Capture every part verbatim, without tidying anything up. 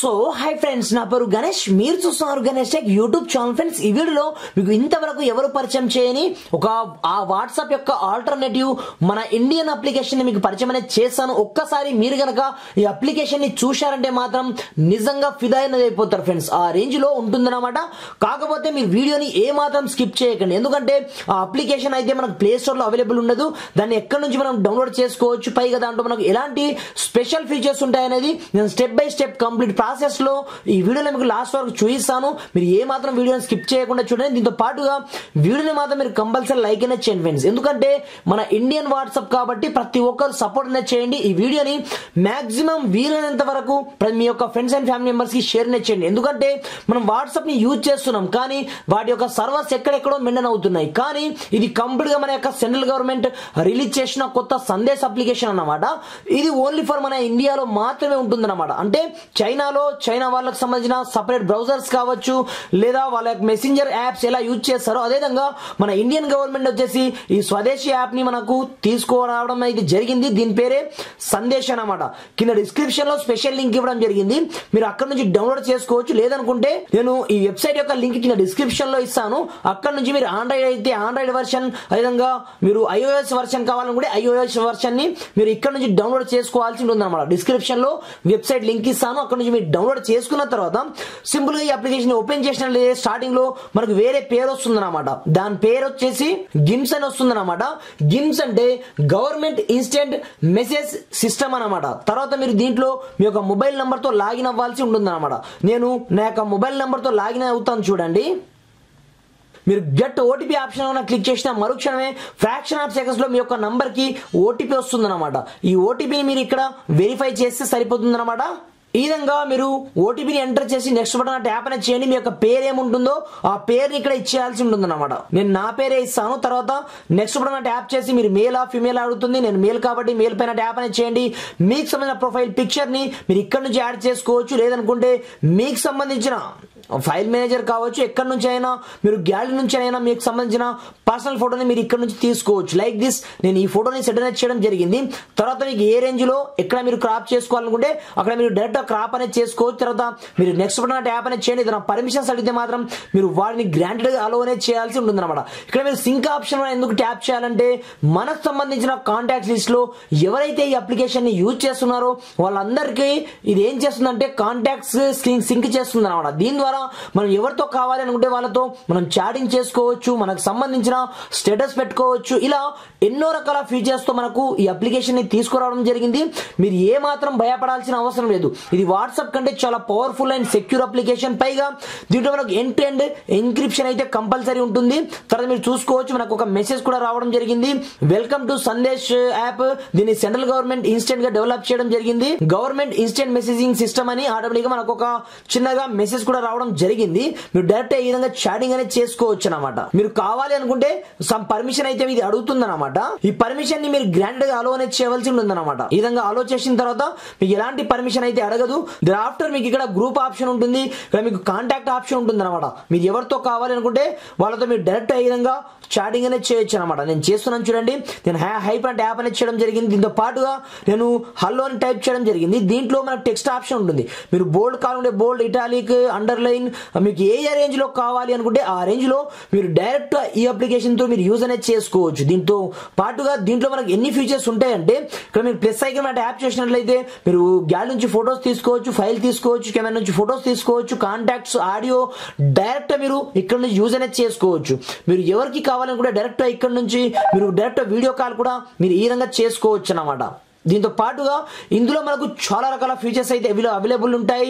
So hi friends, నా పేరు గణేష్. మీరు చూస్తున్నారు Ganesh tech YouTube channel. Friends, ఈ వీడియోలో మీకు ఇంతవరకు ఎవరు పరిచయం చేయని ఒక ఆ వాట్సాప్ యొక్క ఆల్టర్నేటివ్ మన ఇండియన్ అప్లికేషన్ ని మీకు పరిచయం అనేది చేస్తాను. ఒక్కసారి మీరు గనక ఈ అప్లికేషన్ ని చూశారంటే మాత్రం నిజంగా ఫిదా అనేది అయిపోతారు ఫ్రెండ్స్. ఆ రేంజ్ లో ఉంటుందన్నమాట. కాకపోతే మీరు వీడియోని ఏ మాత్రం స్కిప్ చేయకండి, ఎందుకంటే ఆ అప్లికేషన్ అయితే మనకు ప్లే స్టోర్ లో అవైలబుల్ ఉండదు. దాన్ని ఎక్కడి నుంచి మనం డౌన్లోడ్ చేసుకోవచ్చు, పైగా దాంట్లో మనకు ఎలాంటి స్పెషల్ ఫీచర్స్ ఉంటాయనేది నేను step by step complete process లో ఈ వీడియోలో మీకు లాస్ట్ వరకు చూపిస్తాను. మీరు ఏ మాత్రం వీడియోని స్కిప్ చేయకుండా చూడండి. దీంతో పాటుగా వీడియోని మాత్రం మీరు కంపల్సరీ లైక్ అనేది చేయండి ఫ్రెండ్స్, ఎందుకంటే మన ఇండియన్ వాట్సాప్ కాబట్టి ప్రతి ఒక్కరు సపోర్ట్ అనేది చేయండి. ఈ వీడియోని మాక్సిమం వీలైనంత వరకు మీ యొక్క ఫ్రెండ్స్ అండ్ ఫ్యామిలీ మెంబర్స్ కి షేర్ అనేది చేయండి, ఎందుకంటే మనం వాట్సాప్ ని యూజ్ చేస్తున్నాం కానీ వాటి యొక్క సర్వర్స్ ఎక్కడెక్కడో మెండన్ అవుతున్నాయి. కానీ ఇది కంప్లీట్ గా మన యొక్క సెంట్రల్ గవర్నమెంట్ రిలీజ్ చేసిన కొత్త సందేశ్ అప్లికేషన్ అన్నమాట. ఇది ఓన్లీ ఫర్ మన ఇండియాలో మాత్రమే ఉంటుంది అన్నమాట. అంటే చైనాలో చైనా వాళ్ళకి సంబంధించిన సపరేట్ బ్రౌజర్స్ కావచ్చు, లేదా వాళ్ళ మెసెంజర్ యాప్స్ ఎలా యూజ్ చేస్తారో అదేవిధంగా మన ఇండియన్ గవర్నమెంట్ వచ్చేసి ఈ స్వదేశీ యాప్ ని మనకు తీసుకురావడం అయితే జరిగింది. దీని పేరే సందేశ్ అన్నమాట. కింద డిస్క్రిప్షన్ లో స్పెషల్ లింక్ ఇవ్వడం జరిగింది, మీరు అక్కడ నుంచి డౌన్లోడ్ చేసుకోవచ్చు. లేదనుకుంటే నేను ఈ వెబ్సైట్ యొక్క లింక్ కింద డిస్క్రిప్షన్ లో ఇస్తాను. అక్కడ నుంచి మీరు ఆండ్రాయిడ్ అయితే ఆండ్రాయిడ్ వర్షన్, అదేవిధంగా మీరు ఐఓఎస్ వర్షన్ కావాలనుకుంటే ఐఓఎస్ వర్షన్ ని మీరు ఇక్కడ నుంచి డౌన్లోడ్ చేసుకోవాల్సి ఉంటుంది అన్నమాట. డిస్క్రిప్షన్ లో వెబ్సైట్ లింక్ ఇస్తాను, అక్కడ నుంచి మీరు డౌన్లోడ్ చేసుకున్న తర్వాత సింపుల్ గా ఈ అప్లికేషన్ ఓపెన్ చేసినట్లయితే స్టార్టింగ్ లో మనకు వేరే పేరు వస్తుంది అనమాట. దాని పేరు వచ్చేసి గిమ్స్ అని వస్తుంది అనమాట. గిమ్స్ అంటే గవర్నమెంట్ ఇన్స్టెంట్ మెసేజ్ సిస్టమ్ అనమాట. తర్వాత మీరు దీంట్లో మీ యొక్క మొబైల్ నంబర్ తో లాగిన్ అవ్వాల్సి ఉంటుంది అనమాట. నేను నా యొక్క మొబైల్ నంబర్ తో లాగిన్ అవుతాను చూడండి. మీరు గెట్ ఓటీపీ ఆప్షన్ క్లిక్ చేసిన మరుక్షణమే ఫ్రాక్షన్ ఆఫ్ సెకండ్స్ లో మీ యొక్క నంబర్ కి ఓటీపీ వస్తుంది అనమాట. ఈ ఓటీపీని మీరు ఇక్కడ వెరిఫై చేస్తే సరిపోతుంది అనమాట. ఈ విధంగా మీరు ఓటీపీని ఎంటర్ చేసి నెక్స్ట్ బటన్ ట్యాప్ అనేది చేయండి. మీ యొక్క పేరు ఏముంటుందో ఆ పేరుని ఇక్కడ ఇచ్చేయాల్సి ఉంటుంది అనమాట. నేను నా పేరే ఇస్తాను. తర్వాత నెక్స్ట్ బటన్ ట్యాప్ చేసి మీరు మేల్ ఆ ఫిమేల్ అడుగుతుంది. నేను మేల్ కాబట్టి మేల్ పైన ట్యాప్ అనేది చేయండి. మీకు సంబంధించిన ప్రొఫైల్ పిక్చర్ ని మీరు ఇక్కడ నుంచి యాడ్ చేసుకోవచ్చు, లేదనుకుంటే మీకు సంబంధించిన ఫైల్ మేనేజర్ కావచ్చు, ఎక్కడి నుంచి అయినా మీరు గ్యాలరీ నుంచి అయినా మీకు సంబంధించిన పర్సనల్ ఫోటోని మీరు ఇక్కడ నుంచి తీసుకోవచ్చు. లైక్ దిస్ నేను ఈ ఫోటోని సెట్ అనేది చేయడం జరిగింది. తర్వాత మీకు ఏ రేంజ్ లో ఎక్కడ మీరు క్రాప్ చేసుకోవాలనుకుంటే అక్కడ మీరు డైరెక్ట్ క్రాప్ అనేది చేసుకోవచ్చు. తర్వాత మీరు నెక్స్ట్ బటన్ ట్యాప్ అనేది చేయండి. ఏదైనా పర్మిషన్స్ అడిగితే మాత్రం మీరు వాటిని గ్రాంటెడ్ గా అలో అనేది చేయాల్సి ఉంటుంది అనమాట. ఇక్కడ మీరు సింక్ ఆప్షన్ ఎందుకు ట్యాప్ చేయాలంటే మనకు సంబంధించిన కాంటాక్ట్ లిస్ట్ లో ఎవరైతే ఈ అప్లికేషన్ ని యూజ్ చేస్తున్నారో వాళ్ళందరికీ ఇది ఏం చేస్తుందంటే కాంటాక్ట్స్ సింక్ చేస్తుంది అనమాట. దీని ద్వారా మనం ఎవరితో కావాలి అనుకుంటే వాళ్ళతో మనం చాటింగ్ చేసుకోవచ్చు, మనకు సంబంధించిన స్టేటస్ పెట్టుకోవచ్చు. ఇలా ఎన్నో రకాల ఫీచర్స్ తో మనకు ఈ అప్లికేషన్ ని తీసుకురావడం జరిగింది. మీరు ఏ మాత్రం భయపడాల్సిన అవసరం లేదు. ఇది వాట్సాప్ కంటే చాలా పవర్ఫుల్ అండ్ సెక్యూర్ అప్లికేషన్. పైగా దీంట్లో మనకు ఎండ్ టు ఎండ్ ఎన్క్రిప్షన్ అయితే కంపల్సరీ ఉంటుంది. తర్వాత మీరు చూసుకోవచ్చు మనకు ఒక మెసేజ్ కూడా రావడం జరిగింది. Welcome to Sandesh app. దీన్ని సెంట్రల్ గవర్నమెంట్ ఇన్స్టెంట్ గా డెవలప్ చేయడం జరిగింది. గవర్నమెంట్ ఇన్స్టెంట్ మెసేజింగ్ సిస్టమ్ అని ఆటోమేటిక్ గా మనకు ఒక చిన్నగా మెసేజ్ కూడా రావడం జరిగింది. మీరు డైరెక్ట్ ఈ విధంగా చాటింగ్ అనేది చేసుకోవచ్చు అనమాట. మీరు కావాలి అనుకుంటే సమ్ పర్మిషన్ అయితే ఇది అడుగుతుంది అనమాట. ఈ పర్మిషన్ ని మీరు గ్రాంటెడ్ గా అలో అనేది చేయవలసి ఉంటుంది అనమాట. ఈ విధంగా అలో చేసిన తర్వాత మీకు ఎలాంటి పర్మిషన్ అయితే అడగదు. ఆఫ్టర్ మీకు ఇక్కడ గ్రూప్ ఆప్షన్ ఉంటుంది, ఇక్కడ మీకు కాంటాక్ట్ ఆప్షన్ ఉంటుంది అనమాట. మీరు ఎవరితో కావాలి అనుకుంటే వాళ్ళతో మీరు డైరెక్ట్ ఈ విధంగా చాటింగ్ అనేది చేయొచ్చు అనమాట. నేను చేస్తున్నాను చూడండి. నేను హైప్ అండ్ ట్యాప్ అనేది చేయడం జరిగింది. దీంతో పాటుగా నేను హలో అని టైప్ చేయడం జరిగింది. దీంట్లో మనకు టెక్స్ట్ ఆప్షన్ ఉంటుంది. మీరు బోల్డ్ కావాలంటే బోల్డ్, ఇటాలిక్, అండర్లైన్, మీకు ఏ ఏ రేంజ్ లో కావాలి అనుకుంటే ఆ రేంజ్ లో మీరు డైరెక్ట్ ఈ అప్లికేషన్ తో మీరు యూజ్ అనేది చేసుకోవచ్చు. దీంతో పాటుగా దీంట్లో మనకు ఎన్ని ఫీచర్స్ ఉంటాయంటే ఇక్కడ మీరు ప్లస్ ఐకాన్ ట్యాప్ చేసినట్లయితే మీరు గ్యాలరీ నుంచి ఫోటోస్ తీసుకోవచ్చు, ఫైల్ తీసుకోవచ్చు, కెమెరా నుంచి ఫోటోస్ తీసుకోవచ్చు, కాంటాక్ట్స్, ఆడియో డైరెక్ట్ మీరు ఇక్కడ నుంచి యూజ్ అనేది చేసుకోవచ్చు. మీరు ఎవరికి కావాలనుకుంటే డైరెక్ట్ ఇక్కడ నుంచి మీరు డైరెక్ట్ వీడియో కాల్ కూడా మీరు ఈ విధంగా చేసుకోవచ్చు అన్నమాట. దీంతో పాటుగా ఇందులో మనకు చాలా రకాల ఫీచర్స్ అయితే అవైలబుల్ ఉంటాయి.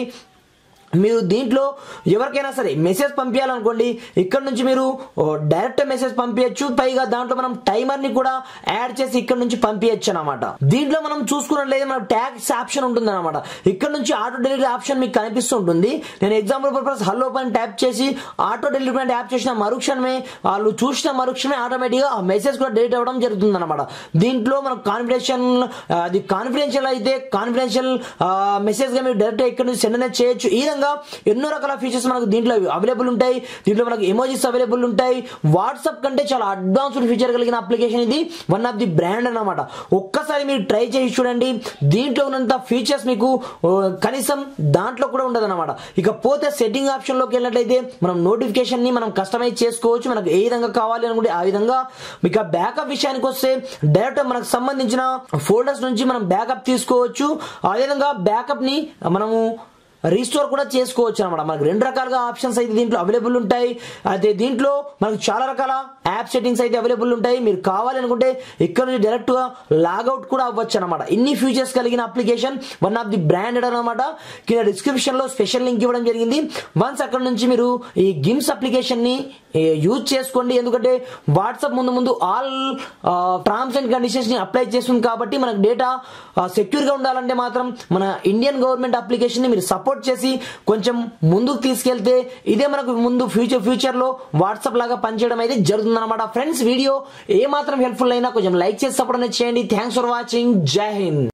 మీరు దీంట్లో ఎవరికైనా సరే మెసేజ్ పంపించాలనుకోండి, ఇక్కడ నుంచి మీరు డైరెక్ట్ మెసేజ్ పంపించచ్చు. పైగా దాంట్లో మనం టైమర్ ని కూడా యాడ్ చేసి ఇక్కడ నుంచి పంపించచ్చు అనమాట. దీంట్లో మనం చూసుకున్నట్లయితే మనకు ట్యాగ్స్ ఆప్షన్ ఉంటుంది అనమాట. ఇక్కడ నుంచి ఆటో డెలివరీ ఆప్షన్ మీకు కనిపిస్తుంటుంది. నేను ఎగ్జాంపుల్ పర్పస్ హలో పైన ట్యాప్ చేసి ఆటో డెలివరీ పైన ట్యాప్ చేసిన మరుక్షణమే వాళ్ళు చూసిన మరుక్షణమే ఆటోమేటిక్ గా ఆ మెసేజ్ కూడా డెలిట్ అవ్వడం జరుగుతుంది అనమాట. దీంట్లో మనకు కాన్ఫిడెన్షియల్ అది కాన్ఫిడెన్షియల్ అయితే కాన్ఫిడెన్షియల్ మెసేజ్ గా మీరు డైరెక్ట్ ఇక్కడ నుంచి సెండ్ అనేది చేయొచ్చు. ఈ విధంగా విధంగా ఎన్నో రకాల ఫీచర్స్ మనకు దీంట్లో అవైలబుల్ ఉంటాయి. దీంట్లో మనకు ఎమోజీస్ అవైలబుల్ ఉంటాయి. వాట్సాప్ కంటే చాలా అడ్వాన్స్డ్ ఫీచర్ కలిగిన అప్లికేషన్ ఇది. వన్ ఆఫ్ ది బ్రాండ్ అన్నమాట. ఒక్కసారి మీరు ట్రై చేసి చూడండి. దీంట్లో ఉన్నంత ఫీచర్స్ మీకు కనీసం దాంట్లో కూడా ఉండదు అనమాట. ఇక పోతే సెట్టింగ్ ఆప్షన్ లోకి వెళ్ళినట్లయితే మనం నోటిఫికేషన్ ని మనం కస్టమైజ్ చేసుకోవచ్చు. మనకు ఏ విధంగా కావాలి అనుకుంటే ఆ విధంగా. ఇక బ్యాకప్ విషయానికి వస్తే డైరెక్ట్ మనకు సంబంధించిన ఫోల్డర్స్ నుంచి మనం బ్యాకప్ తీసుకోవచ్చు. అదేవిధంగా బ్యాకప్ ని మనము రీస్టోర్ కూడా చేసుకోవచ్చు అనమాట. మనకు రెండు రకాలుగా ఆప్షన్స్ అయితే దీంట్లో అవైలబుల్ ఉంటాయి. అయితే దీంట్లో మనకు చాలా రకాల యాప్ సెట్టింగ్స్ అయితే అవైలబుల్ ఉంటాయి. మీరు కావాలనుకుంటే ఇక్కడ నుంచి డైరెక్ట్ గా లాగౌట్ కూడా అవ్వచ్చు అనమాట. ఇన్ని ఫీచర్స్ కలిగిన application one of the branded అనమాట. కింద డిస్క్రిప్షన్ లో స్పెషల్ లింక్ ఇవ్వడం జరిగింది. వన్స్ అక్కడ నుంచి మీరు ఈ గిమ్స్ అప్లికేషన్ ని యూజ్ చేసుకోండి. ఎందుకంటే వాట్సాప్ ముందు ముందు ఆల్ టర్మ్స్ అండ్ కండిషన్స్ ని అప్లై చేస్తుంది కాబట్టి మనకు డేటా సెక్యూర్ గా ఉండాలంటే మాత్రం మన ఇండియన్ గవర్నమెంట్ అప్లికేషన్ ని మీరు సపోర్ట్ చేసి కొంచెం ముందుకు తీసుకెళ్తే ఇదే మనకు ముందు ఫ్యూచర్ ఫ్యూచర్ లో వాట్సాప్ లాగా పనిచేయడం అయితే జరుగుతుంది అనమాట. ఫ్రెండ్స్, వీడియో ఏ మాత్రం హెల్ప్ఫుల్ అయినా కొంచెం లైక్ చేసి సపోర్ట్ అనేది చేయండి. Thanks for watching. Jai Hind.